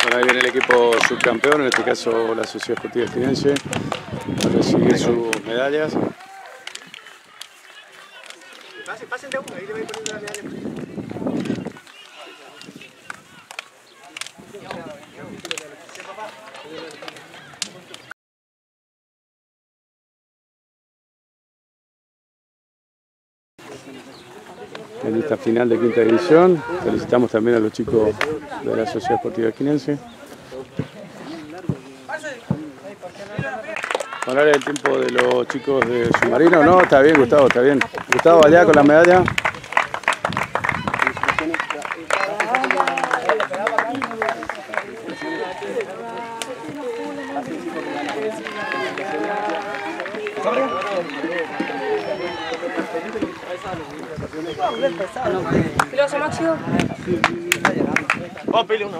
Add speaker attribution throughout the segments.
Speaker 1: Bueno, ahí viene el equipo subcampeón, en este caso la Sociedad Esportiva Esquinense, a recibir sus medallas.
Speaker 2: Pasen de uno, ahí le voy poniendo la medalla.
Speaker 1: En esta final de quinta división, felicitamos también a los chicos de la Sociedad Esportiva Esquinense. Hablar el tiempo de los chicos de Submarino, ¿no? Está bien, Gustavo, está bien. Gustavo, allá con la medalla.
Speaker 3: ¿Piloso Máximo?
Speaker 2: Vamos a pedirle una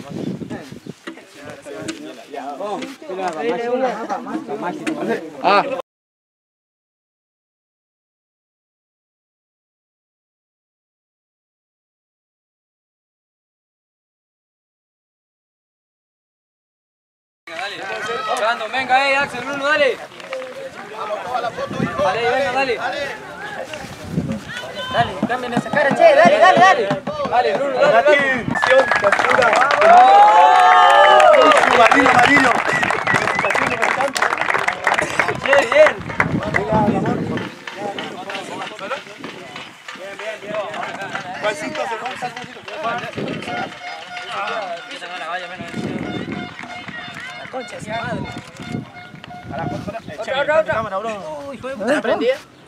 Speaker 2: mapa.
Speaker 4: Brandon, venga, Axel, Bruno, dale. Dale, venga, dale. Dale, cambien esa cara, che, dale. Dale, Bruno, dale.
Speaker 2: Atención, captura. Marino, Marino.
Speaker 4: Che, bien.
Speaker 2: Juancito, se va.
Speaker 4: Concha de su madre.
Speaker 2: Otra. Cámara, bro.
Speaker 4: Uy, fue. ¿Aprendí?